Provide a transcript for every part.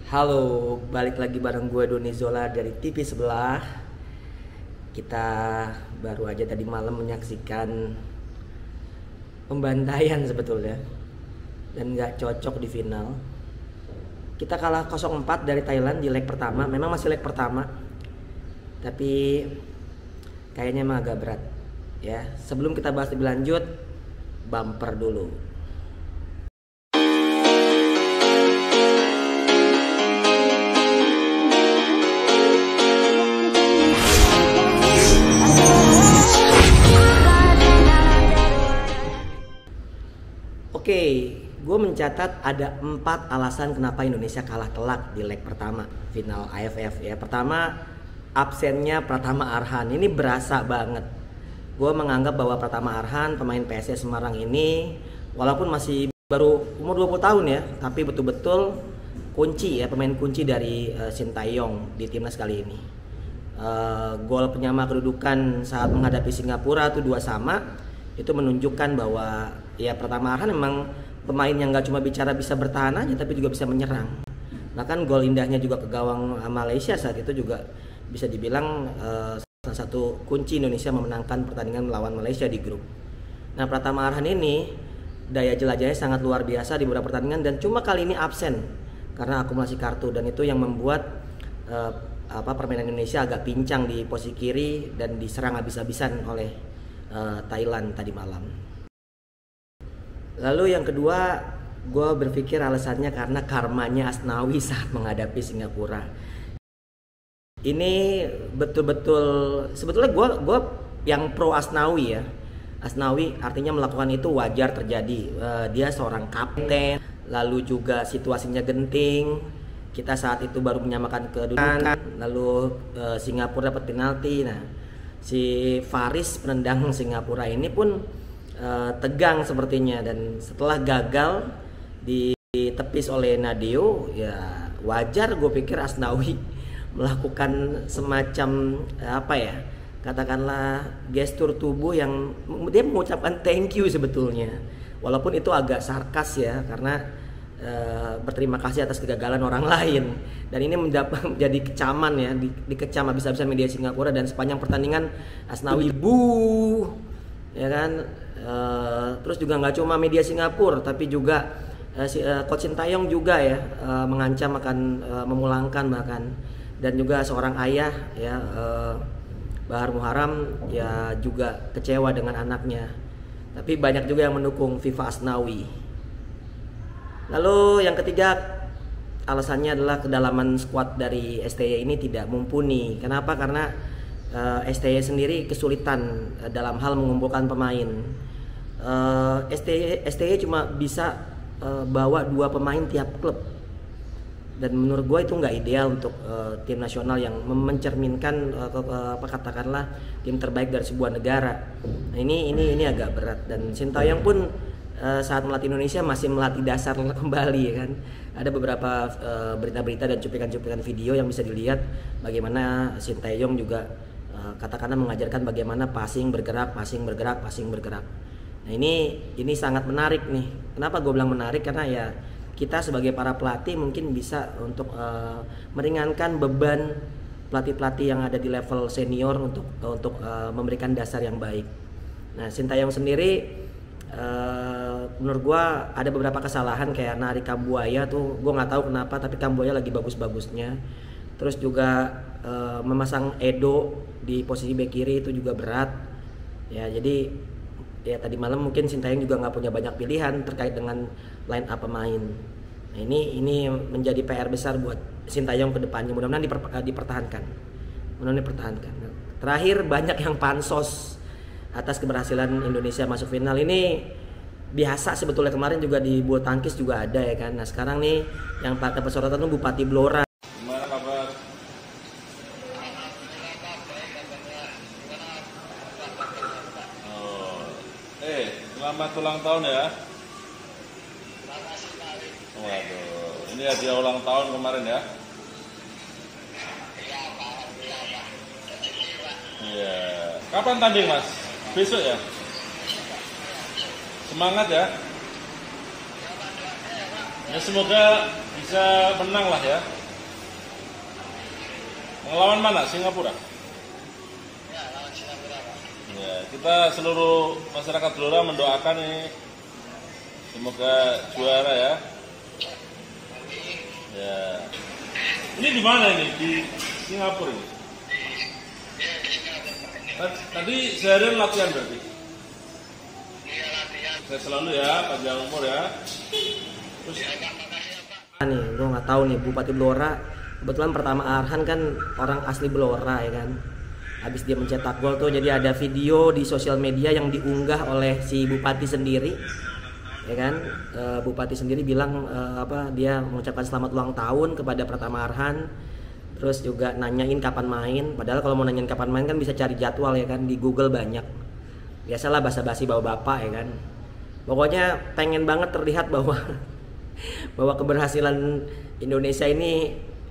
Halo, balik lagi bareng gue Doni Zola dari TV sebelah. Kita baru aja tadi malam menyaksikan pembantaian sebetulnya dan nggak cocok di final. Kita kalah 0-4 dari Thailand di leg pertama. Memang masih leg pertama, tapi kayaknya emang agak berat. Ya, sebelum kita bahas lebih lanjut, bumper dulu. Oke, gue mencatat ada 4 alasan kenapa Indonesia kalah telak di leg pertama final AFF ya. Pertama, absennya Pratama Arhan. Ini berasa banget. Gue menganggap bahwa Pratama Arhan, pemain PSS Semarang ini, walaupun masih baru umur 20 tahun ya, tapi betul-betul kunci ya, pemain kunci dari Sintayong di timnas kali ini. Gol penyama kedudukan saat menghadapi Singapura itu 2-2, itu menunjukkan bahwa ya Pratama Arhan memang pemain yang gak cuma bicara bisa bertahan aja, tapi juga bisa menyerang. Bahkan gol indahnya juga ke gawang Malaysia saat itu juga bisa dibilang salah satu kunci Indonesia memenangkan pertandingan melawan Malaysia di grup. Nah, Pratama Arhan ini daya jelajahnya sangat luar biasa di beberapa pertandingan dan cuma kali ini absen karena akumulasi kartu, dan itu yang membuat permainan Indonesia agak pincang di posisi kiri dan diserang habis-habisan oleh Thailand tadi malam. Lalu yang kedua, gue berpikir alasannya karena karmanya Asnawi saat menghadapi Singapura. Ini betul-betul sebetulnya gue yang pro Asnawi ya. Asnawi artinya melakukan itu wajar terjadi. Dia seorang kapten, lalu juga situasinya genting. Kita saat itu baru menyamakan kedudukan, lalu Singapura dapat penalti. Nah, si Faris penendang Singapura ini pun tegang sepertinya, dan setelah gagal ditepis oleh Nadeo, ya wajar gue pikir Asnawi melakukan semacam katakanlah gestur tubuh yang dia mengucapkan thank you sebetulnya, walaupun itu agak sarkas ya, karena berterima kasih atas kegagalan orang lain, dan ini menjadi kecaman ya, dikecam habis-habisan media Singapura, dan sepanjang pertandingan Asnawi ya kan. Terus juga nggak cuma media Singapura, tapi juga Coach Sintayong juga ya mengancam akan memulangkan bahkan, dan juga seorang ayah ya, Bahar Muharam ya juga kecewa dengan anaknya, tapi banyak juga yang mendukung FIFA Asnawi. Lalu yang ketiga, alasannya adalah kedalaman skuad dari STY ini tidak mumpuni. Kenapa? Karena STY sendiri kesulitan dalam hal mengumpulkan pemain. STY cuma bisa bawa 2 pemain tiap klub, dan menurut gue itu nggak ideal untuk tim nasional yang mencerminkan katakanlah tim terbaik dari sebuah negara. Nah, ini agak berat, dan Sintayong pun saat melatih Indonesia masih melatih dasar kembali ya kan. Ada beberapa berita-berita dan cuplikan-cuplikan video yang bisa dilihat bagaimana Sintayong juga katakanlah mengajarkan bagaimana passing bergerak. Nah, ini sangat menarik nih. Kenapa gue bilang menarik? Karena ya kita sebagai para pelatih mungkin bisa untuk meringankan beban pelatih-pelatih yang ada di level senior untuk memberikan dasar yang baik. Nah, Sintayong sendiri menurut gue ada beberapa kesalahan, kayak narik Kambuaya tuh, gue nggak tahu kenapa, tapi Kambuaya lagi bagus-bagusnya. Terus juga memasang Edo di posisi bek kiri itu juga berat. Ya, jadi ya tadi malam mungkin Sintayong juga nggak punya banyak pilihan terkait dengan line up pemain. Nah, ini menjadi PR besar buat Sintayong ke depannya. Mudah-mudahan dipertahankan. Terakhir, banyak yang pansos atas keberhasilan Indonesia masuk final. Ini biasa sebetulnya, kemarin juga di bulu tangkis juga ada ya kan. Nah, sekarang nih yang dapat sorotan itu Bupati Blora. Gimana kabar? Selamat ulang tahun ya. Waduh, ini hadiah ulang tahun kemarin ya. Iya. Kapan tanding Mas? Besok ya? Semangat ya. Ya semoga bisa menang lah ya. Melawan mana? Singapura? Ya, lawan Singapura, Pak. Ya, kita seluruh masyarakat Blora mendoakan ini semoga juara ya. Ya. Ini di mana ini? Di Singapura ini? Ya, di Singapura, Pak. Tadi seharian latihan berarti? Iya, latihan. Saya selalu ya, panjang umur ya. Terus Ya, Pak, makasih ya, Pak. Nih, gue nggak tahu nih Bupati Blora. Kebetulan pertama Arhan kan orang asli Blora ya kan. Habis dia mencetak gol tuh jadi ada video di sosial media yang diunggah oleh si Bupati sendiri. Ya kan, Bupati sendiri bilang dia mengucapkan selamat ulang tahun kepada Pratama Arhan. Terus juga nanyain kapan main. Padahal kalau mau nanyain kapan main kan bisa cari jadwal ya kan, di Google banyak. Biasalah basa-basi bapak-bapak ya kan. Pokoknya pengen banget terlihat bahwa keberhasilan Indonesia ini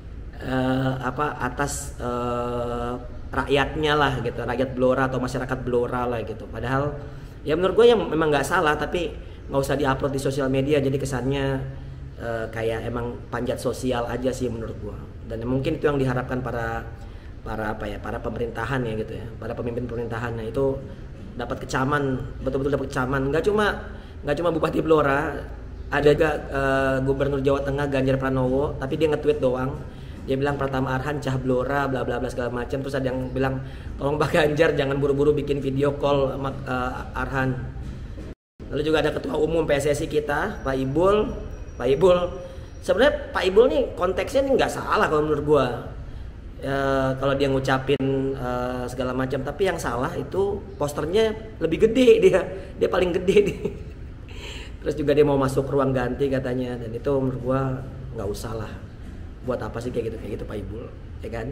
atas rakyatnya lah gitu, rakyat Blora atau masyarakat Blora lah gitu. Padahal ya menurut gue yang memang nggak salah, tapi nggak usah diupload di sosial media, jadi kesannya kayak emang panjat sosial aja sih menurut gue. Dan mungkin itu yang diharapkan para pemerintahan ya gitu ya, para pemimpin pemerintahan. Nah, itu dapat kecaman, betul-betul dapat kecaman. Nggak cuma Bupati Blora, ada juga Gubernur Jawa Tengah Ganjar Pranowo, tapi dia nge-tweet doang. Dia bilang Pratama Arhan cah Blora bla bla bla segala macam. Terus ada yang bilang tolong Pak Ganjar jangan buru-buru bikin video call sama Arhan. Lalu juga ada Ketua Umum PSSI kita, Pak Ibul. Sebenarnya Pak Ibul nih konteksnya nih nggak salah kalau menurut gua. Kalau dia ngucapin segala macam, tapi yang salah itu posternya lebih gede dia paling gede dia. Terus juga dia mau masuk ruang ganti katanya, dan itu menurut gua nggak usah lah. Buat apa sih kayak gitu Pak Ibul, ya kan?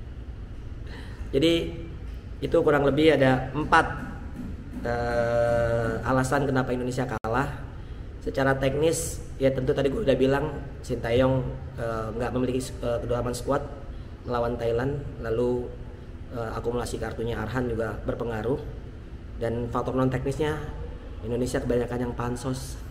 Jadi itu kurang lebih ada 4 alasan kenapa Indonesia kalah. Secara teknis ya tentu tadi gue udah bilang Sintayong nggak memiliki kedalaman squad melawan Thailand, lalu akumulasi kartunya Arhan juga berpengaruh, dan faktor non teknisnya Indonesia kebanyakan yang pansos.